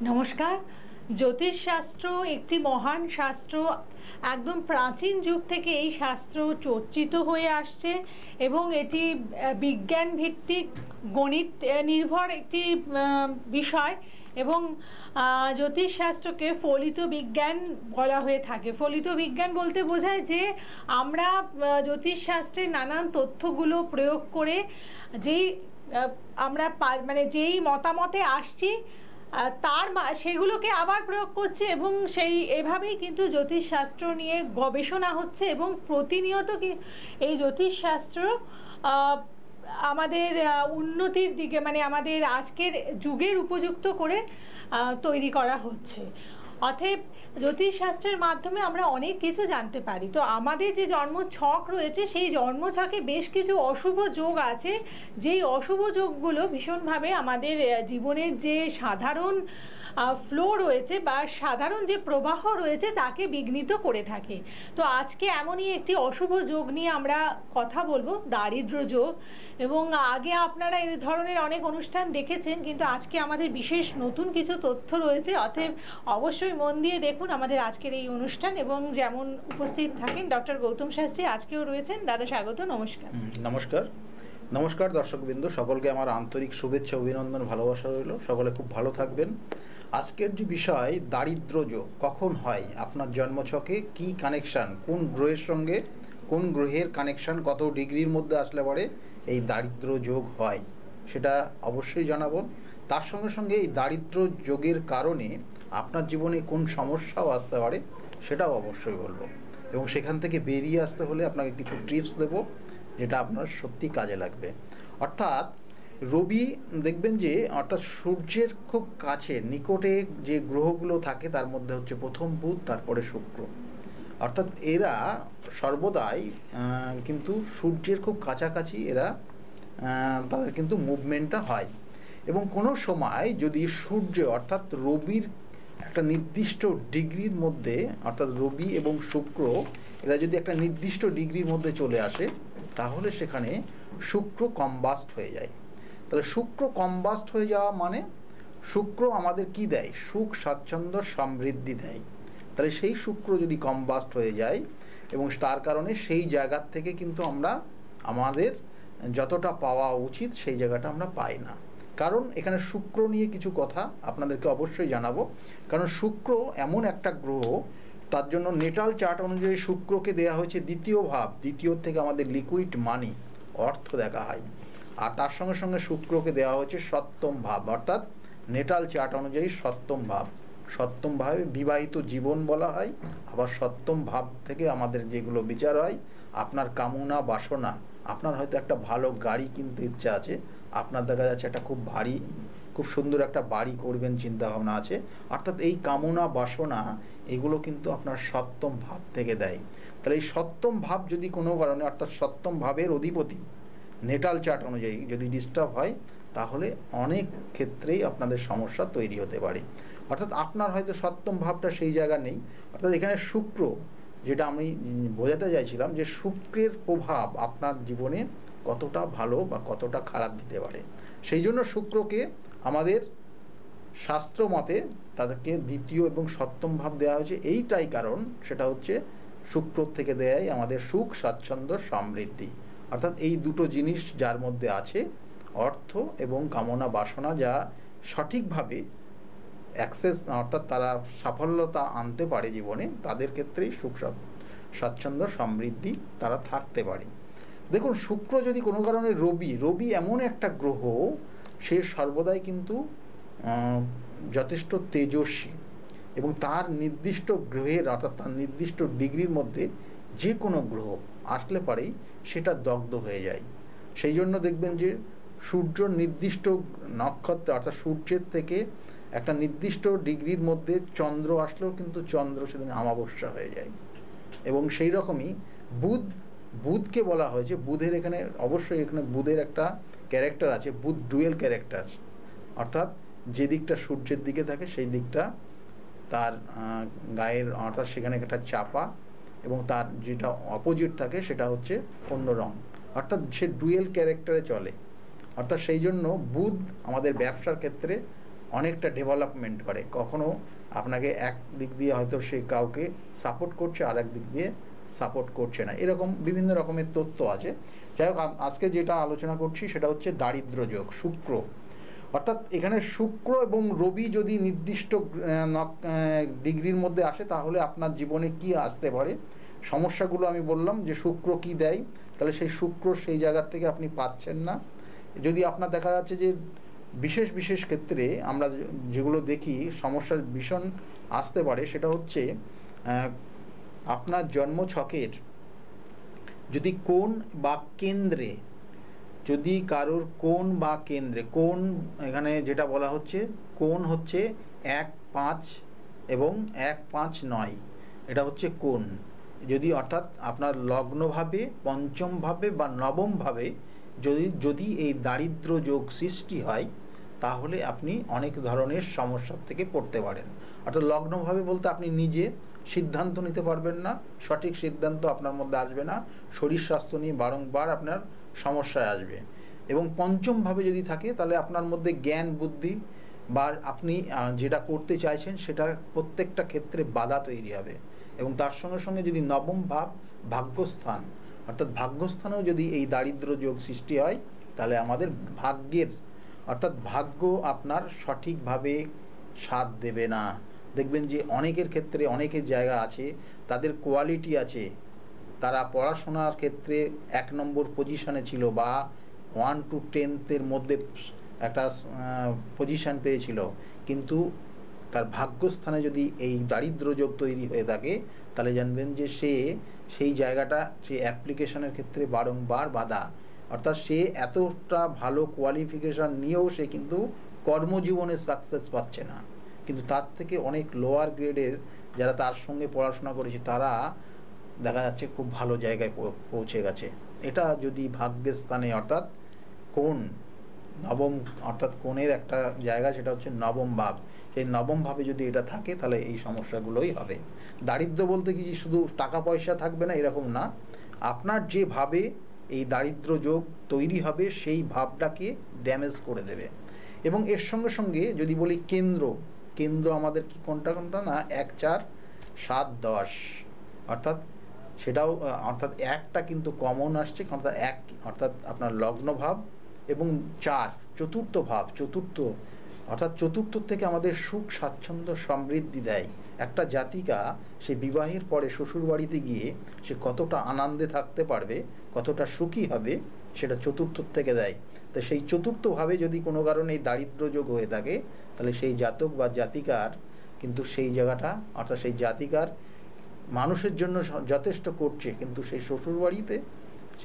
নমস্কার। জ্যোতিষশাস্ত্র একটি মহান শাস্ত্র। একদম প্রাচীন যুগ থেকে এই শাস্ত্র চর্চিত হয়ে আসছে এবং এটি বিজ্ঞান ভিত্তিক গণিত নির্ভর একটি বিষয় এবং জ্যোতিষশাস্ত্রকে ফলিত বিজ্ঞান বলা হয়ে থাকে। ফলিত বিজ্ঞান বলতে বোঝায় যে আমরা জ্যোতিষশাস্ত্রের নানান তথ্যগুলো প্রয়োগ করে যেই আমরা যেই মতামতে আসছি সেগুলোকে আবার প্রয়োগ করছে এবং এভাবেই কিন্তু জ্যোতিষশাস্ত্র নিয়ে গবেষণা হচ্ছে এবং প্রতিনিয়ত এই জ্যোতিষশাস্ত্র আমাদের উন্নতির দিকে আমাদের আজকের যুগের উপযুক্ত করে তৈরি করা হচ্ছে। অতএব জ্যোতিষশাস্ত্রের মাধ্যমে আমরা অনেক কিছু জানতে পারি। তো আমাদের যে জন্মছক রয়েছে সেই জন্মছকে বেশ কিছু অশুভ যোগ আছে, যেই অশুভ যোগগুলো ভীষণভাবে আমাদের জীবনের যে সাধারণ ফ্লো রয়েছে বা সাধারণ যে প্রবাহ রয়েছে তাকে বিঘ্নিত করে থাকে। তো আজকে এমনই একটি অশুভ যোগ নিয়ে আমরা কথা বলবো, দারিদ্র যোগ। এবং আগে আপনারা এই ধরনের অনেক অনুষ্ঠান দেখেছেন, কিন্তু আজকে আমাদের বিশেষ নতুন কিছু তথ্য রয়েছে। অতএব অবশ্যই মন দিয়ে দেখুন আমাদের আজকের এই অনুষ্ঠান। এবং যেমন উপস্থিত থাকেন ডক্টর গৌতম শাস্ত্রী, আজকেও রয়েছেন। দাদা স্বাগত, নমস্কার। নমস্কার। নমস্কার দর্শকবৃন্দ, সকলকে আমার আন্তরিক শুভেচ্ছা, অভিনন্দন, ভালোবাসা রইল। সকলে খুব ভালো থাকবেন। আজকের যে বিষয়, দারিদ্র যোগ কখন হয়, আপনার জন্মছকে কি কানেকশান, কোন গ্রহের সঙ্গে কোন গ্রহের কানেকশান কত ডিগ্রির মধ্যে আসলে পরে এই দারিদ্র যোগ হয়, সেটা অবশ্যই জানাবো। তার সঙ্গে সঙ্গে এই দারিদ্র যোগের কারণে আপনার জীবনে কোন সমস্যাও আসতে পারে সেটাও অবশ্যই বলবো। এবং সেখান থেকে বেরিয়ে আসতে হলে আপনাকে কিছু টিপস দেবো যেটা আপনার সত্যি কাজে লাগবে। অর্থাৎ রবি দেখবেন যে অর্থাৎ সূর্যের খুব কাছে নিকটে যে গ্রহগুলো থাকে তার মধ্যে হচ্ছে প্রথম বুধ, তারপরে শুক্র। অর্থাৎ এরা সর্বদাই কিন্তু সূর্যের খুব কাছাকাছি তাদের কিন্তু মুভমেন্টটা হয়। এবং কোনো সময় যদি সূর্য অর্থাৎ রবির একটা নির্দিষ্ট ডিগ্রির মধ্যে, অর্থাৎ রবি এবং শুক্র এরা যদি একটা নির্দিষ্ট ডিগ্রির মধ্যে চলে আসে, তাহলে সেখানে শুক্র কম্বাস্ট হয়ে যায়। তাহলে শুক্র কম্বাস্ট হয়ে যাওয়া মানে শুক্র আমাদের কি দেয়? সুখ, স্বাচ্ছন্দ্য, সমৃদ্ধি দেয়। তাহলে সেই শুক্র যদি কম্বাস্ট হয়ে যায় এবং তার কারণে সেই জায়গার থেকে কিন্তু আমরা আমাদের যতটা পাওয়া উচিত সেই জায়গাটা আমরা পাই না। কারণ এখানে শুক্র নিয়ে কিছু কথা আপনাদেরকে অবশ্যই জানাবো। কারণ শুক্র এমন একটা গ্রহ, তার জন্য নেটাল চার্ট অনুযায়ী শুক্রকে দেওয়া হয়েছে দ্বিতীয় ভাব। দ্বিতীয় থেকে আমাদের লিকুইড মানি, অর্থ দেখা হয়। আর তার সঙ্গে সঙ্গে শুক্রকে দেওয়া হয়েছে সপ্তম ভাব, অর্থাৎ নেটাল চার্ট অনুযায়ী সপ্তম ভাব। সপ্তম ভাবে বিবাহিত জীবন বলা হয়। আবার সপ্তম ভাব থেকে আমাদের যেগুলো বিচার হয়, আপনার কামনা বাসনা, আপনার হয়তো একটা ভালো গাড়ি কিনতে ইচ্ছা আছে, আপনার দেখা যাচ্ছে একটা খুব ভারী খুব সুন্দর একটা বাড়ি করবেন চিন্তা ভাবনা আছে। অর্থাৎ এই কামনা বাসনা এগুলো কিন্তু আপনার সপ্তম ভাব থেকে দেয়। তাহলে এই সপ্তম ভাব যদি কোনো কারণে, অর্থাৎ সপ্তম ভাবের অধিপতি নেটাল চার্ট অনুযায়ী যদি ডিস্টার্ব হয়, তাহলে অনেক ক্ষেত্রেই আপনাদের সমস্যা তৈরি হতে পারে। অর্থাৎ আপনার হয়তো সপ্তম ভাবটা সেই জায়গা নেই। অর্থাৎ এখানে শুক্র, যেটা আমি বোঝাতে চাইছিলাম যে শুক্রের প্রভাব আপনার জীবনে কতটা ভালো বা কতটা খারাপ দিতে পারে। সেই জন্য শুক্রকে আমাদের শাস্ত্র মতে তাদেরকে দ্বিতীয় এবং সপ্তম ভাব দেওয়া হয়েছে। এইটাই কারণ, সেটা হচ্ছে শুক্র থেকে দেয় আমাদের সুখ, স্বাচ্ছন্দ্য, সমৃদ্ধি। অর্থাৎ এই দুটো জিনিস যার মধ্যে আছে, অর্থ এবং কামনা বাসনা, যা সঠিকভাবে অ্যাক্সেস অর্থাৎ তারা সাফল্যতা আনতে পারে জীবনে, তাদের ক্ষেত্রেই সুখ, স্বাচ্ছন্দ্য, সমৃদ্ধি তারা থাকতে পারে। দেখুন, শুক্র যদি কোনো কারণে রবি এমন একটা গ্রহ, সে সর্বদাই কিন্তু যথেষ্ট তেজস্বী এবং তার নির্দিষ্ট গ্রহের অর্থাৎ তার নির্দিষ্ট ডিগ্রির মধ্যে যে কোনো গ্রহ আসলে পারেই সেটা দগ্ধ হয়ে যায়। সেই জন্য দেখবেন যে সূর্য নির্দিষ্ট নক্ষত্র অর্থাৎ সূর্যের থেকে একটা নির্দিষ্ট ডিগ্রির মধ্যে চন্দ্র আসলেও কিন্তু চন্দ্র সেদিন অমাবস্যা হয়ে যায়। এবং সেই রকমই বুধকে বলা হয়েছে, বুধের এখানে অবশ্যই এখানে বুধের একটা ক্যারেক্টার আছে, বুধ ডুয়েল ক্যারেক্টার। অর্থাৎ যে দিকটা সূর্যের দিকে থাকে সেই দিকটা তার গায়ের অর্থাৎ সেখানে একটা চাপা, এবং তার যেটা অপোজিট থাকে সেটা হচ্ছে অন্য রং। অর্থাৎ সে ডুয়েল ক্যারেক্টারে চলে। অর্থাৎ সেই জন্য বুধ আমাদের ব্যবসার ক্ষেত্রে অনেকটা ডেভেলপমেন্ট করে। কখনো আপনাকে এক দিক দিয়ে হয়তো সে কাউকে সাপোর্ট করছে, আর এক দিক দিয়ে সাপোর্ট করছে না, এরকম বিভিন্ন রকমের তথ্য আছে। যাই হোক, আজকে যেটা আলোচনা করছি সেটা হচ্ছে দারিদ্র যোগ, শুক্র। অর্থাৎ এখানে শুক্র এবং রবি যদি নির্দিষ্ট ডিগ্রির মধ্যে আসে তাহলে আপনার জীবনে কি আসতে পারে সমস্যাগুলো আমি বললাম যে শুক্র কি দেয়, তাহলে সেই শুক্র সেই জায়গার থেকে আপনি পাচ্ছেন না। যদি আপনার দেখা যাচ্ছে যে বিশেষ বিশেষ ক্ষেত্রে আমরা যেগুলো দেখি সমস্যার ভীষণ আসতে পারে, সেটা হচ্ছে আপনার জন্মছকের যদি কোণ বা কেন্দ্রে, যদি কারোর কোণ বা কেন্দ্রে, কোণ এখানে যেটা বলা হচ্ছে কোণ হচ্ছে 1-5 এবং 1-5-9, এটা হচ্ছে কোণ। যদি অর্থাৎ আপনার লগ্নভাবে, পঞ্চমভাবে বা নবমভাবে যদি এই দারিদ্র যোগ সৃষ্টি হয় তাহলে আপনি অনেক ধরনের সমস্যার থেকে পড়তে পারেন। অর্থাৎ লগ্নভাবে বলতে আপনি নিজে সিদ্ধান্ত নিতে পারবেন না, সঠিক সিদ্ধান্ত আপনার মধ্যে আসবে না, শরীর স্বাস্থ্য নিয়ে বারংবার আপনার সমস্যায় আসবে। এবং পঞ্চমভাবে যদি থাকে তাহলে আপনার মধ্যে জ্ঞান বুদ্ধি বা আপনি যেটা করতে চাইছেন সেটা প্রত্যেকটা ক্ষেত্রে বাধা তৈরি হবে। এবং তার সঙ্গে সঙ্গে যদি নবম ভাব ভাগ্যস্থান, অর্থাৎ ভাগ্যস্থানেও যদি এই দারিদ্র যোগ সৃষ্টি হয় তাহলে আমাদের ভাগ্যের অর্থাৎ ভাগ্য আপনার সঠিকভাবে সাথ দেবে না। দেখবেন যে অনেকের ক্ষেত্রে অনেকের জায়গা আছে, তাদের কোয়ালিটি আছে, তারা পড়াশোনার ক্ষেত্রে 1 নম্বর পজিশনে ছিল বা 1 to 10th মধ্যে একটা পজিশন পেয়েছিল, কিন্তু তার ভাগ্যস্থানে যদি এই দারিদ্র যোগ তৈরি হয়ে থাকে তাহলে জানবেন যে সেই জায়গাটা সে অ্যাপ্লিকেশনের ক্ষেত্রে বারংবার বাধা। অর্থাৎ সে এতটা ভালো কোয়ালিফিকেশান নিয়েও সে কিন্তু কর্মজীবনে সাকসেস পাচ্ছে না, কিন্তু তার থেকে অনেক লোয়ার গ্রেডের যারা তার সঙ্গে পড়াশোনা করেছে তারা দেখা যাচ্ছে খুব ভালো জায়গায় পৌঁছে গেছে। এটা যদি ভাগ্যের স্থানে অর্থাৎ কোণ নবম, অর্থাৎ কোণের একটা জায়গা সেটা হচ্ছে নবম ভাব, সেই নবম ভাবে যদি এটা থাকে তাহলে এই সমস্যাগুলোই হবে। দারিদ্র বলতে কি শুধু টাকা পয়সা থাকবে না এরকম না, আপনার যে ভাবে এই দারিদ্র যোগ তৈরি হবে সেই ভাবটাকে ড্যামেজ করে দেবে। এবং এর সঙ্গে সঙ্গে যদি বলি কেন্দ্র আমাদের কি কোনটা না 1, 4, 7, 10, অর্থাৎ সেটাও অর্থাৎ একটা কিন্তু কমন আসছে, অর্থাৎ আপনার লগ্ন ভাব এবং 4 চতুর্থ ভাব, অর্থাৎ চতুর্থ থেকে আমাদের সুখ স্বাচ্ছন্দ্য সমৃদ্ধি দেয়। একটা জাতিকা সে বিবাহের পরে শ্বশুর বাড়িতে গিয়ে সে কতটা আনন্দে থাকতে পারবে, কতটা সুখী হবে, সেটা চতুর্থ থেকে দেয়। তো সেই চতুর্থভাবে যদি কোনো কারণে এই দারিদ্র যোগ হয়ে থাকে তাহলে সেই জাতক বা জাতিকার কিন্তু সেই জায়গাটা অর্থাৎ সেই জাতিকার মানুষের জন্য যথেষ্ট করছে, কিন্তু সেই শ্বশুর বাড়িতে সে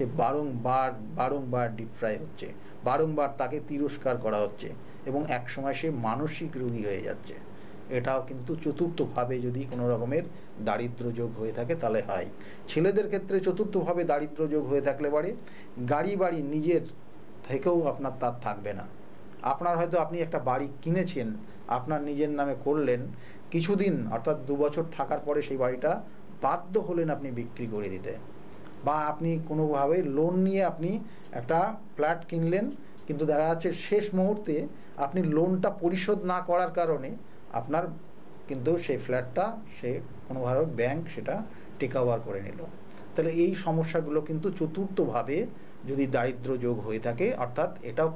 বারংবার ডিপ্রাই হচ্ছে, বারংবার তাকে তিরস্কার করা হচ্ছে এবং একসময় সে মানসিক রোগী হয়ে যাচ্ছে। এটাও কিন্তু চতুর্থভাবে যদি কোনো রকমের দারিদ্র যোগ হয়ে থাকে তাহলে হয়। ছেলেদের ক্ষেত্রে চতুর্থভাবে দারিদ্র যোগ হয়ে থাকলে পারে গাড়ি বাড়ি নিজের থেকেও আপনার তার থাকবে না। আপনার হয়তো আপনি একটা বাড়ি কিনেছেন, আপনার নিজের নামে করলেন, কিছুদিন অর্থাৎ 2 বছর থাকার পরে সেই বাড়িটা বাধ্য হলেন আপনি বিক্রি করে দিতে, বা আপনি কোনোভাবে লোন নিয়ে আপনি একটা ফ্ল্যাট কিনলেন, কিন্তু দেখা যাচ্ছে শেষ মুহূর্তে আপনি লোনটা পরিশোধ না করার কারণে আপনার কিন্তু সেই ফ্ল্যাটটা সে কোনোভাবে ব্যাংক সেটা টেক ওভার করে নিল। তাহলে এই সমস্যাগুলো কিন্তু চতুর্থভাবে যদি দারিদ্র যোগ হয়ে থাকে, অর্থাৎ এটাও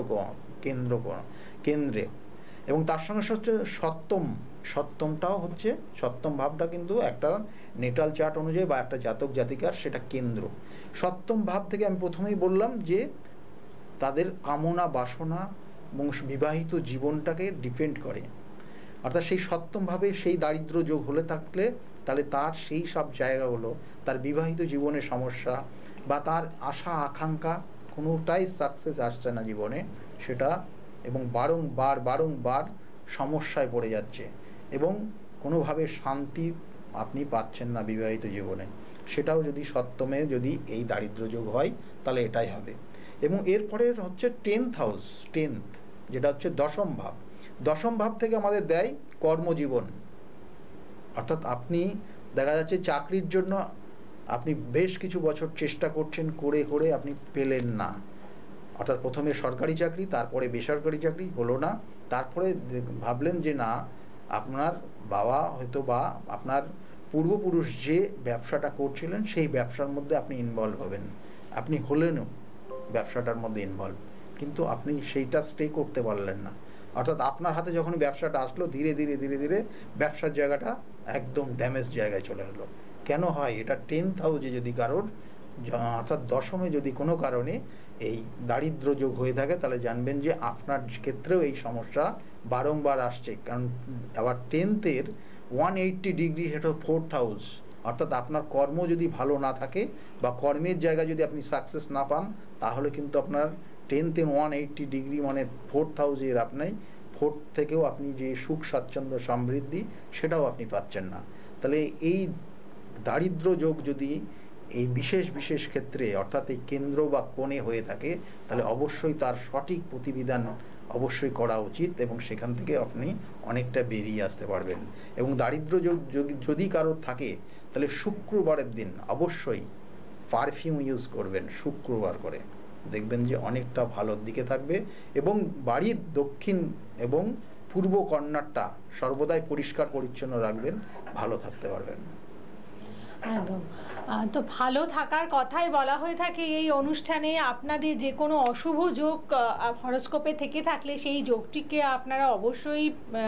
কেন্দ্রে। এবং তার সঙ্গে হচ্ছে সপ্তমটাও হচ্ছে, সপ্তম ভাবটা কিন্তু একটা নেটাল চার্ট অনুযায়ী বা একটা জাতক জাতিকার সেটা কেন্দ্র। সপ্তম ভাব থেকে আমি প্রথমেই বললাম যে তাদের কামনা বাসনা এবং বিবাহিত জীবনটাকে ডিপেন্ড করে। অর্থাৎ সেই সপ্তমভাবে সেই দারিদ্র যোগ হলে থাকলে তাহলে তার সেই সব জায়গাগুলো, তার বিবাহিত জীবনের সমস্যা বা তার আশা আকাঙ্ক্ষা কোনোটাই সাকসেস আসছে না জীবনে, সেটা এবং বারংবার সমস্যায় পড়ে যাচ্ছে এবং কোনোভাবে শান্তি আপনি পাচ্ছেন না বিবাহিত জীবনে, সেটাও যদি সপ্তমে যদি এই দারিদ্র যোগ হয় তাহলে এটাই হবে। এবং এরপরে হচ্ছে 10th যেটা হচ্ছে দশম ভাব থেকে আমাদের দেয় কর্মজীবন। অর্থাৎ আপনি দেখা যাচ্ছে চাকরির জন্য আপনি বেশ কিছু বছর চেষ্টা করছেন, করে আপনি পেলেন না। অর্থাৎ প্রথমে সরকারি চাকরি, তারপরে বেসরকারি চাকরি হলো না, তারপরে ভাবলেন যে না, আপনার বাবা হয়তো বা আপনার পূর্বপুরুষ যে ব্যবসাটা করছিলেন সেই ব্যবসার মধ্যে আপনি ইনভলভ হবেন, আপনি হলেনও ব্যবসাটার মধ্যে ইনভলভ, কিন্তু আপনি সেইটা স্টে করতে পারলেন না। অর্থাৎ আপনার হাতে যখন ব্যবসাটা আসলো ধীরে ধীরে ধীরে ধীরে ব্যবসার জায়গাটা একদম ড্যামেজ জায়গায় চলে গেলো। কেন হয় এটা? 10th হাউসে যদি কারোর অর্থাৎ দশমে যদি কোনো কারণে এই দারিদ্র যোগ হয়ে থাকে তাহলে জানবেন যে আপনার ক্ষেত্রেও এই সমস্যা বারংবার আসছে। কারণ আবার 10th-এর 180 ডিগ্রি সেটা 4th হাউস, অর্থাৎ আপনার কর্ম যদি ভালো না থাকে বা কর্মের জায়গায় যদি আপনি সাকসেস না পান তাহলে কিন্তু আপনার 10th-এর 180 ডিগ্রি মানে 4th হাউসের আপনার 4th থেকেও আপনি যে সুখ স্বাচ্ছন্দ্য সমৃদ্ধি সেটাও আপনি পাচ্ছেন না। তাহলে এই দারিদ্র যোগ যদি এই বিশেষ বিশেষ ক্ষেত্রে অর্থাৎ এই কেন্দ্র বা কোণে হয়ে থাকে তাহলে অবশ্যই তার সঠিক প্রতিবিধান অবশ্যই করা উচিত এবং সেখান থেকে আপনি অনেকটা বেরিয়ে আসতে পারবেন। এবং দারিদ্র যোগ যদি কারোর থাকে তাহলে শুক্রবারের দিন অবশ্যই পারফিউম ইউজ করবেন শুক্রবার করে, দেখবেন যে অনেকটা ভালোর দিকে থাকবে। এবং বাড়ির দক্ষিণ এবং পূর্ব কর্নারটা সর্বদাই পরিষ্কার পরিচ্ছন্ন রাখবেন, ভালো থাকতে পারবেন। একদম। তো ভালো থাকার কথাই বলা হয়ে থাকে এই অনুষ্ঠানে। আপনাদের যে কোনো অশুভ যোগ হরোস্কোপে থেকে থাকলে সেই যোগটিকে আপনারা অবশ্যই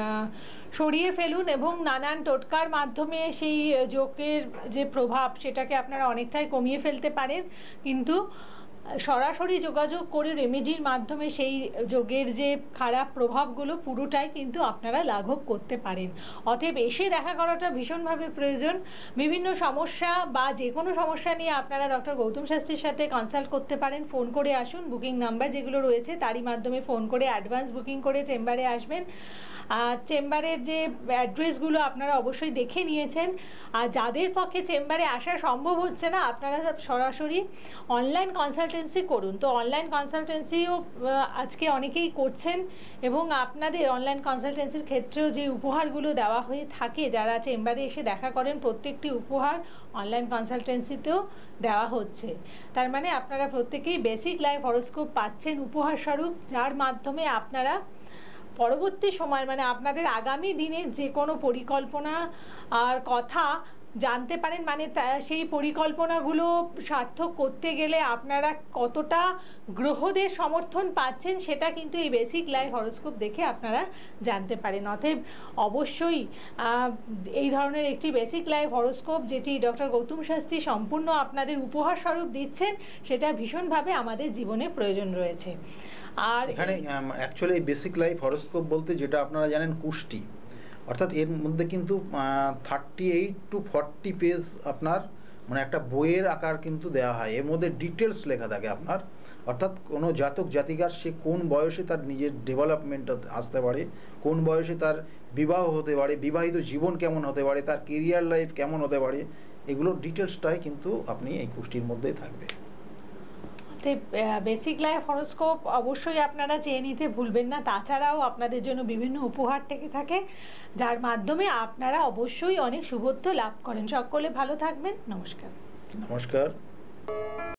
সরিয়ে ফেলুন এবং নানান টোটকার মাধ্যমে সেই যোগের যে প্রভাব সেটাকে আপনারা অনেকটাই কমিয়ে ফেলতে পারেন। কিন্তু সরাসরি যোগাযোগ করে রেমেডির মাধ্যমে সেই যোগের যে খারাপ প্রভাবগুলো পুরোটাই কিন্তু আপনারা লাঘব করতে পারেন। অতএব এসে দেখা করাটা ভীষণভাবে প্রয়োজন। বিভিন্ন সমস্যা বা যে কোনো সমস্যা নিয়ে আপনারা ডক্টর গৌতম শাস্ত্রীর সাথে কনসাল্ট করতে পারেন। ফোন করে আসুন, বুকিং নাম্বার যেগুলো রয়েছে তারই মাধ্যমে ফোন করে অ্যাডভান্স বুকিং করে চেম্বারে আসবেন। চেম্বারের যে অ্যাড্রেসগুলো আপনারা অবশ্যই দেখে নিয়েছেন। আর যাদের পক্ষে চেম্বারে আসা সম্ভব হচ্ছে না আপনারা সরাসরি অনলাইন কনসালটেন্সি করুন। তো অনলাইন কনসালটেন্সিও আজকে অনেকেই করছেন এবং আপনাদের অনলাইন কনসালটেন্সির ক্ষেত্রেও যে উপহারগুলো দেওয়া হয়ে থাকে যারা চেম্বারে এসে দেখা করেন প্রত্যেকটি উপহার অনলাইন কনসালটেন্সিতেও দেওয়া হচ্ছে। তার মানে আপনারা প্রত্যেকেই বেসিক লাইফ হরোস্কোপ পাচ্ছেন উপহার স্বরূপ, যার মাধ্যমে আপনারা পরবর্তী সময় মানে আপনাদের আগামী দিনের যে কোনো পরিকল্পনা আর কথা জানতে পারেন। মানে সেই পরিকল্পনাগুলো সার্থক করতে গেলে আপনারা কতটা গ্রহদের সমর্থন পাচ্ছেন সেটা কিন্তু এই বেসিক লাইফ হরোস্কোপ দেখে আপনারা জানতে পারেন। অতএব অবশ্যই এই ধরনের একটি বেসিক লাইফ হরোস্কোপ যেটি ডক্টর গৌতম শাস্ত্রী সম্পূর্ণ আপনাদের উপহার স্বরূপ দিচ্ছেন সেটা ভীষণভাবে আমাদের জীবনে প্রয়োজন রয়েছে। আর এখানে অ্যাকচুয়ালি বেসিক লাইফ হরোস্কোপ বলতে যেটা আপনারা জানেন কুষ্টি, অর্থাৎ এর মধ্যে কিন্তু 38 to 40 পেজ আপনার মানে একটা বইয়ের আকার কিন্তু দেওয়া হয়। এর মধ্যে ডিটেলস লেখা থাকে আপনার, অর্থাৎ কোনো জাতক জাতিকার সে কোন বয়সে তার নিজের ডেভেলপমেন্ট আসতে পারে, কোন বয়সে তার বিবাহ হতে পারে, বিবাহিত জীবন কেমন হতে পারে, তার কেরিয়ার লাইফ কেমন হতে পারে, এগুলো ডিটেলসটাই কিন্তু আপনি এই কুষ্টির মধ্যেই থাকবে। বেসিক লাইফ হরোস্কোপ অবশ্যই আপনারা চেয়ে নিতে ভুলবেন না। তাছাড়াও আপনাদের জন্য বিভিন্ন উপহার থেকে থাকে যার মাধ্যমে আপনারা অবশ্যই অনেক শুভত্ব লাভ করেন। সকলে ভালো থাকবেন। নমস্কার। নমস্কার।